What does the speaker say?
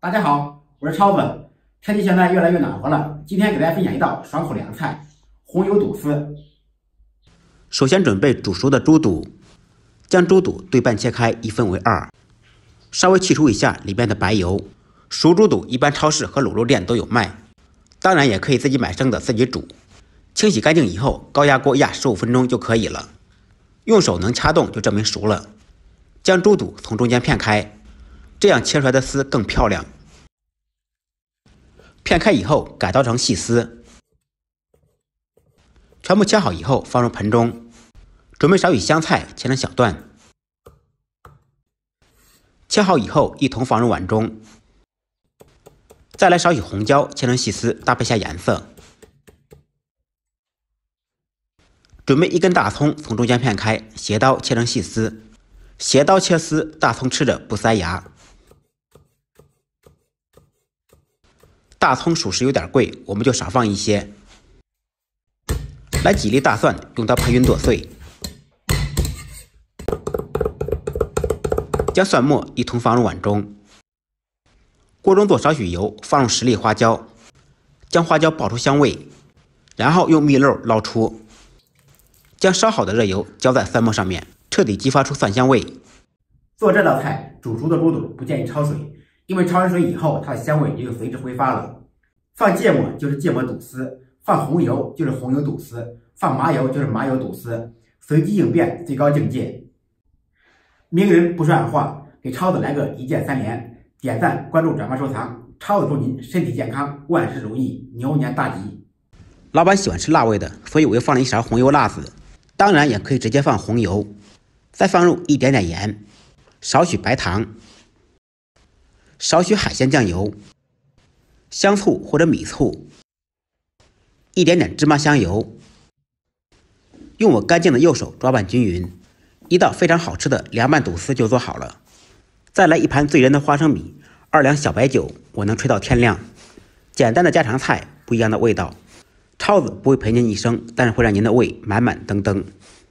大家好，我是超子。天气现在越来越暖和了，今天给大家分享一道爽口凉菜——红油肚丝。 首先准备煮熟的猪肚，将猪肚对半切开，一分为二，稍微去除一下里边的白油。熟猪肚一般超市和卤肉店都有卖，当然也可以自己买生的自己煮。清洗干净以后，高压锅压15分钟就可以了。用手能掐动就证明熟了。将猪肚从中间片开，这样切出来的丝更漂亮。片开以后改刀成细丝，全部切好以后放入盆中，准备少许香菜切成小段，切好以后一同放入碗中，再来少许红椒切成细丝，搭配下颜色。准备一根大葱从中间片开，斜刀切成细丝，斜刀切丝，大葱吃着不塞牙。大葱属实有点贵，我们就少放一些。来几粒大蒜，用刀拍匀剁碎，将蒜末一同放入碗中。锅中做少许油，放入10粒花椒，将花椒爆出香味，然后用蜜漏捞出，将烧好的热油浇在蒜末上面，彻底激发出蒜香味。 做这道菜，煮熟的猪肚不建议焯水，因为焯完水以后，它的香味也就随之挥发了。放芥末就是芥末肚丝，放红油就是红油肚丝，放麻油就是麻油肚丝，随机应变，最高境界。明人不说暗话，给超子来个一键3连，点赞、关注、转发、收藏。超子祝您身体健康，万事如意，牛年大吉。 老板喜欢吃辣味的，所以我又放了一勺红油辣子，当然也可以直接放红油，再放入一点点盐，少许白糖，少许海鲜酱油，香醋或者米醋，一点点芝麻香油，用我干净的右手抓拌均匀，一道非常好吃的凉拌肚丝就做好了。再来一盘醉人的花生米，2两小白酒，我能吹到天亮。简单的家常菜，不一样的味道。超子不会陪您一生，但是会让您的胃满满登登。